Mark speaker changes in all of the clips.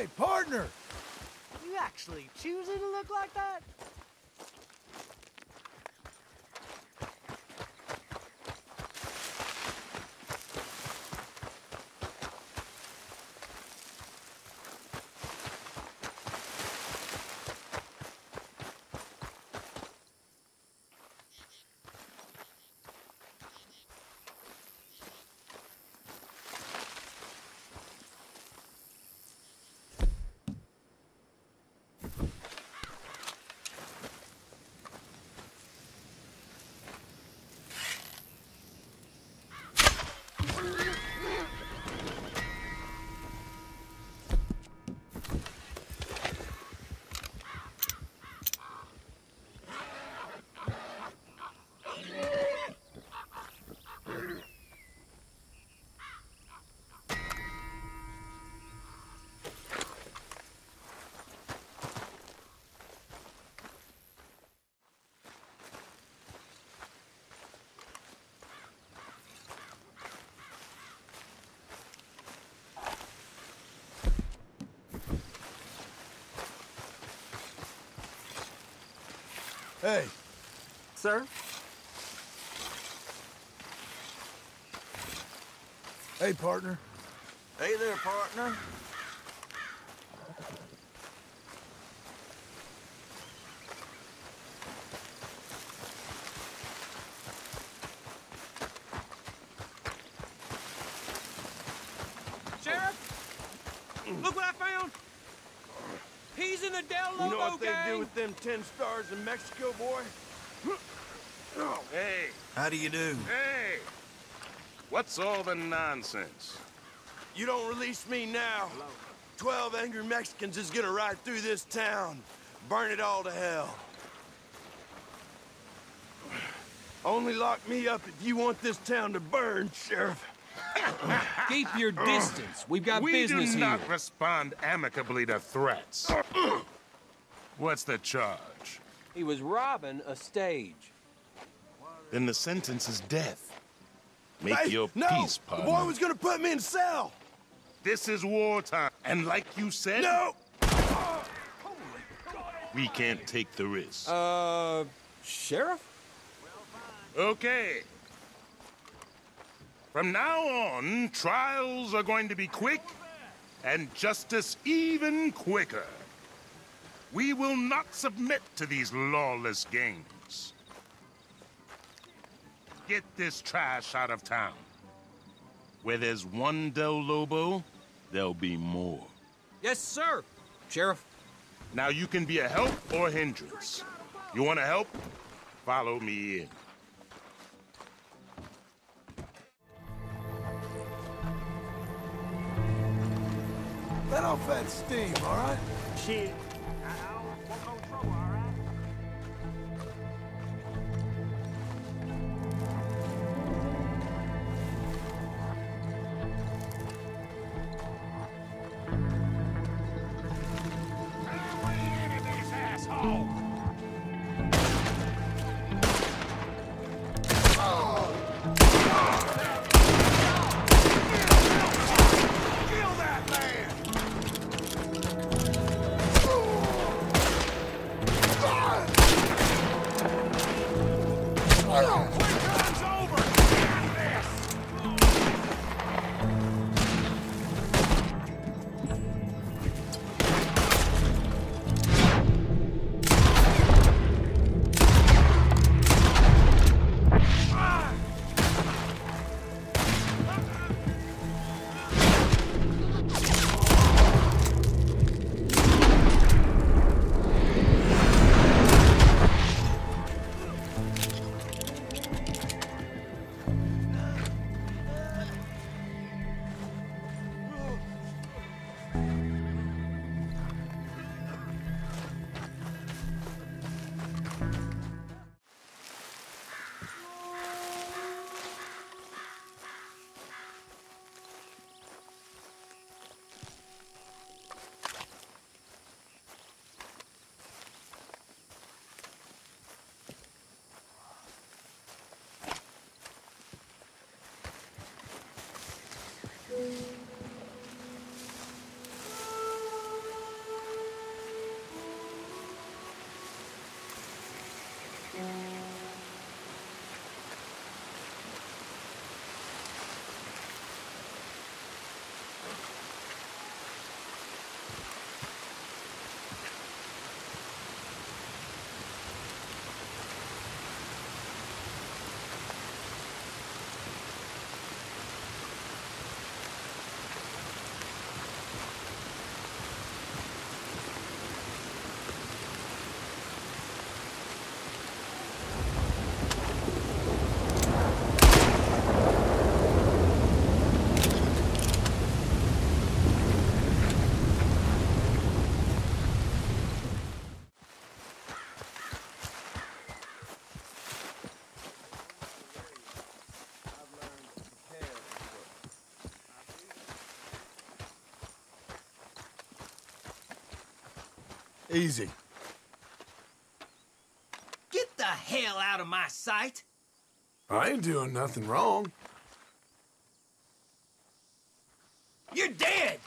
Speaker 1: Hey, partner!
Speaker 2: You actually choosing to look like that?
Speaker 1: Hey.
Speaker 2: Sir?
Speaker 1: Hey, partner.
Speaker 3: Hey there, partner.
Speaker 2: Sheriff? Look what I found! He's in the Del Lobo gang!
Speaker 3: You know what they do with them 10 stars in Mexico, boy?
Speaker 4: Hey.
Speaker 1: How do you do?
Speaker 4: Hey! What's all the nonsense?
Speaker 3: You don't release me now. 12 angry Mexicans is gonna ride through this town. Burn it all to hell. Only lock me up if you want this town to burn, Sheriff.
Speaker 5: Keep your distance. We've got business
Speaker 4: We do
Speaker 5: here.
Speaker 4: not respond amicably to threats. What's the charge?
Speaker 5: He was robbing a stage.
Speaker 4: Then the sentence is death. Make
Speaker 3: Hey,
Speaker 4: your
Speaker 3: no!
Speaker 4: peace,
Speaker 3: The
Speaker 4: partner.
Speaker 3: boy was gonna put me in cell!
Speaker 4: This is wartime, and like you said,
Speaker 3: No!
Speaker 4: we can't take the risk.
Speaker 5: Sheriff?
Speaker 4: Okay. From now on, trials are going to be quick, and justice even quicker. We will not submit to these lawless games. Get this trash out of town. Where there's one Del Lobo, there'll be more.
Speaker 5: Yes, sir. Sheriff.
Speaker 4: Now you can be a help or hindrance. You want to help? Follow me in.
Speaker 1: Let off that steam, all right?
Speaker 2: Shit. I don't want no trouble, all right?
Speaker 1: Easy.
Speaker 2: Get the hell out of my sight!
Speaker 1: I ain't doing nothing wrong.
Speaker 2: You're dead!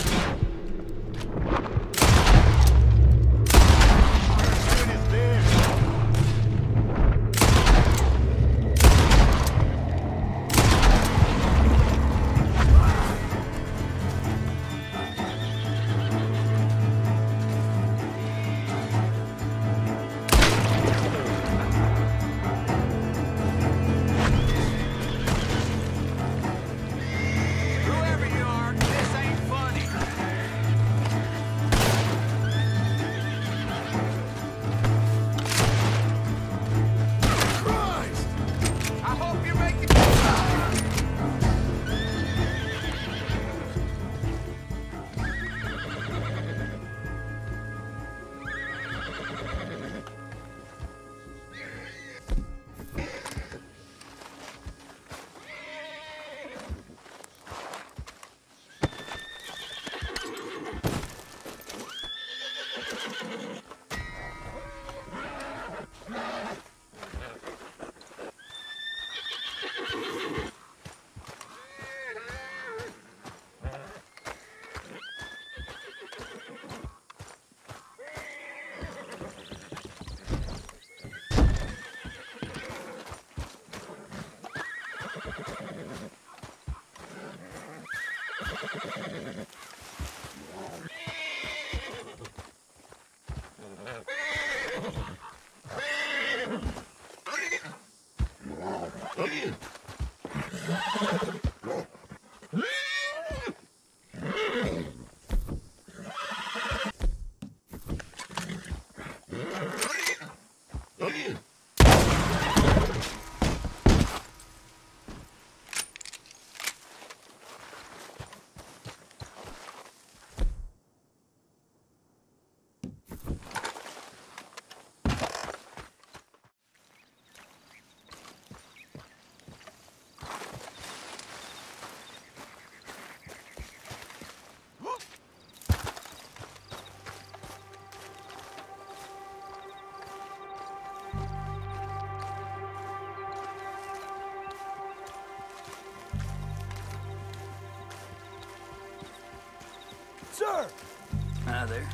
Speaker 1: Sir!
Speaker 2: Hi there.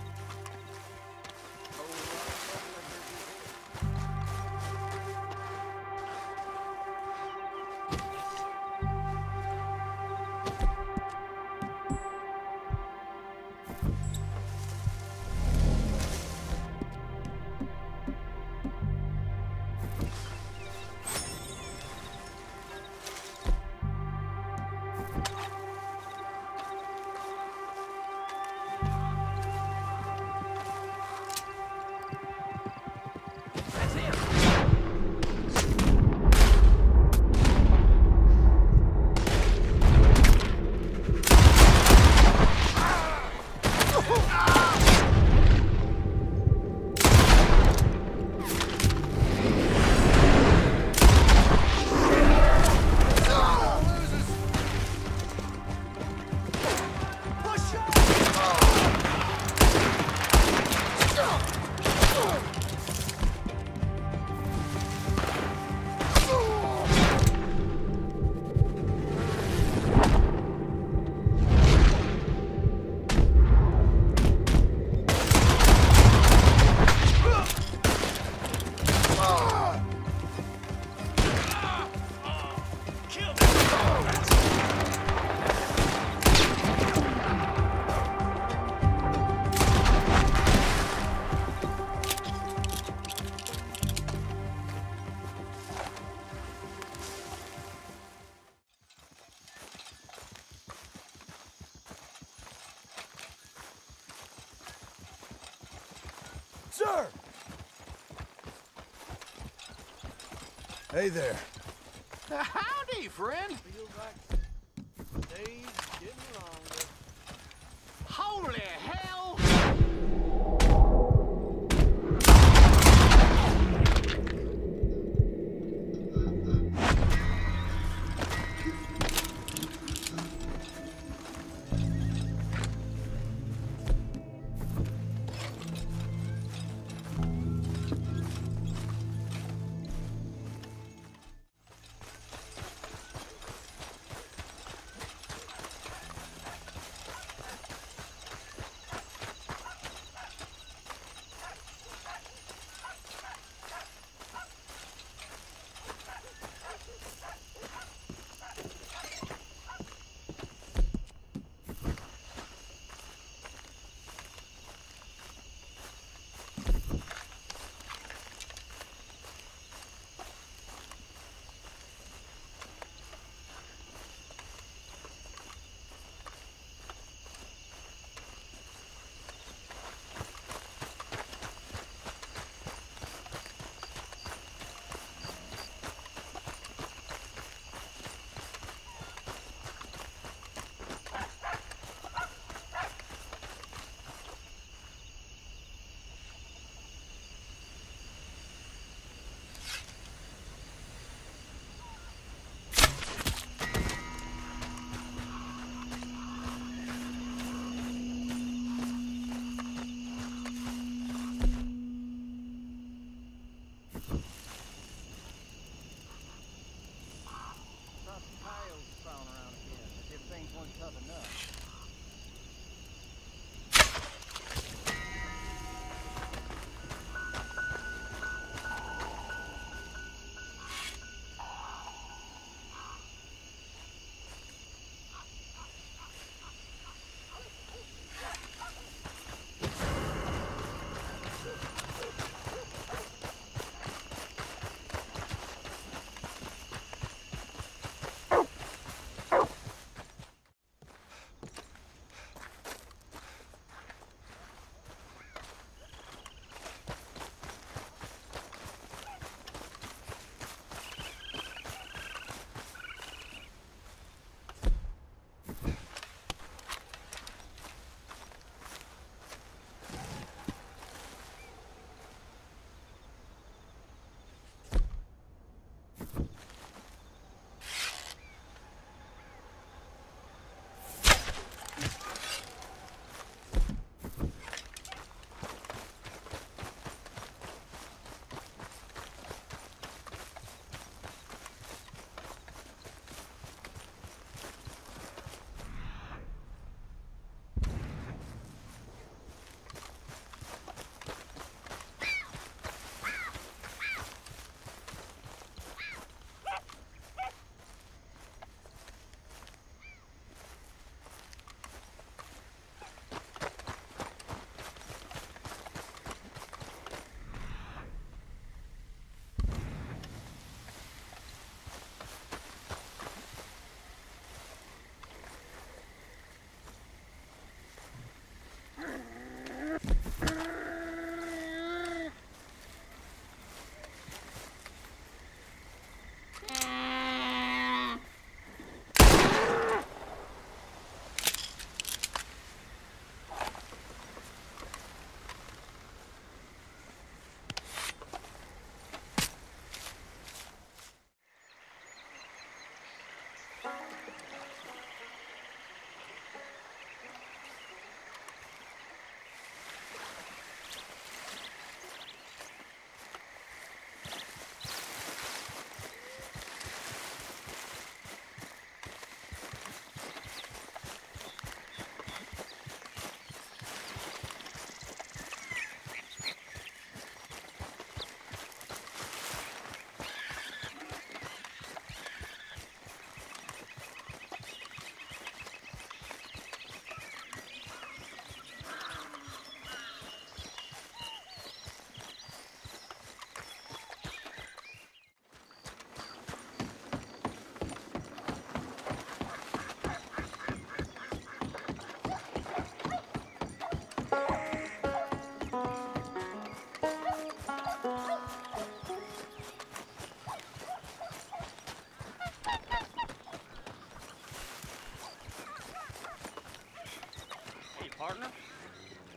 Speaker 1: Sir! Hey there.
Speaker 6: Howdy, friend.
Speaker 3: Feels like days getting longer.
Speaker 6: Holy hell!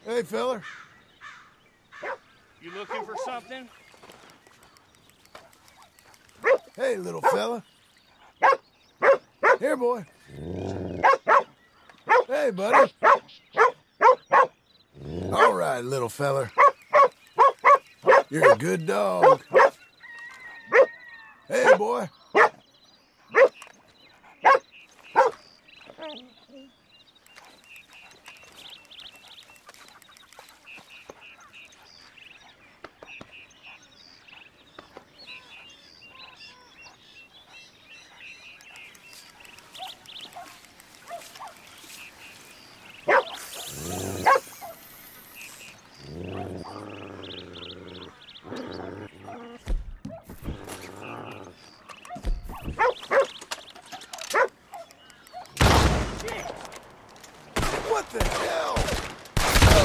Speaker 1: Hey, feller.
Speaker 2: You looking for something?
Speaker 1: Hey, little fella. Here, boy. Hey, buddy. All right, little feller. You're a good dog. Hey, boy. What the hell?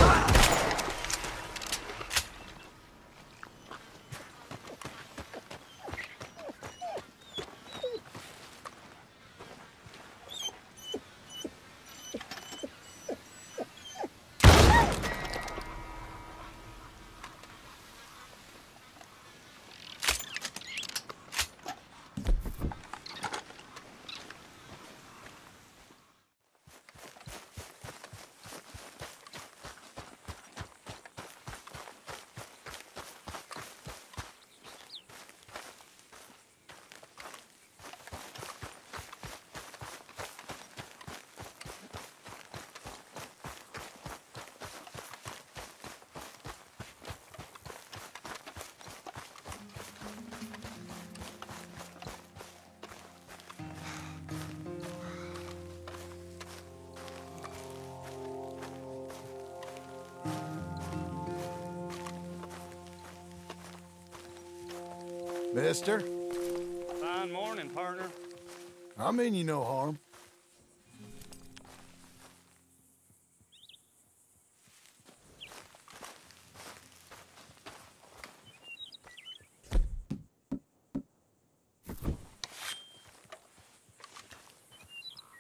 Speaker 1: Mister,
Speaker 2: Fine morning, partner.
Speaker 1: I mean you no harm.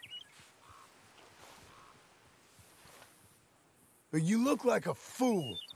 Speaker 1: But you look like a fool.